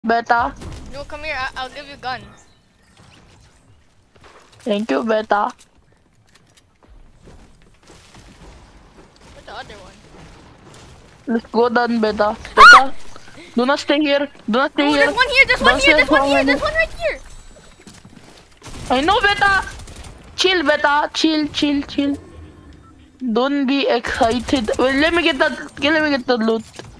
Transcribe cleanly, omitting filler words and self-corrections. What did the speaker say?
Beta. No, come here. I'll give you a gun. Thank you, Beta. Where's the other one? Let's go down, Beta. Beta. Do not stay here. Do not stay No, here. there's one here. There's one Don't here. stay There's one here. here. There's one right here. I know, Beta. Chill, Beta. Chill, chill, chill. Don't be excited. Wait, let me get that. Let me get the loot.